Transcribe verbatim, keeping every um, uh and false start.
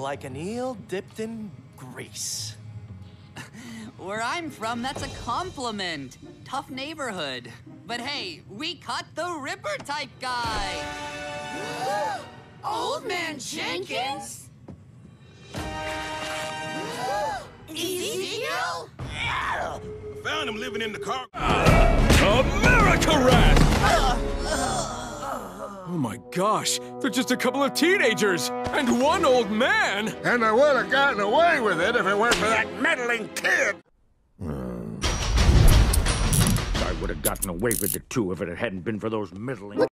like an eel dipped in grease. Where I'm from, that's a compliment. Tough neighborhood. But hey, we caught the Ripper type guy. Old Man Jenkins? Ezekiel? I found him living in the car. America Rat! Oh my gosh, they're just a couple of teenagers and one old man! And I would have gotten away with it if it weren't for that meddling kid. I would have gotten away with it too if it hadn't been for those middling.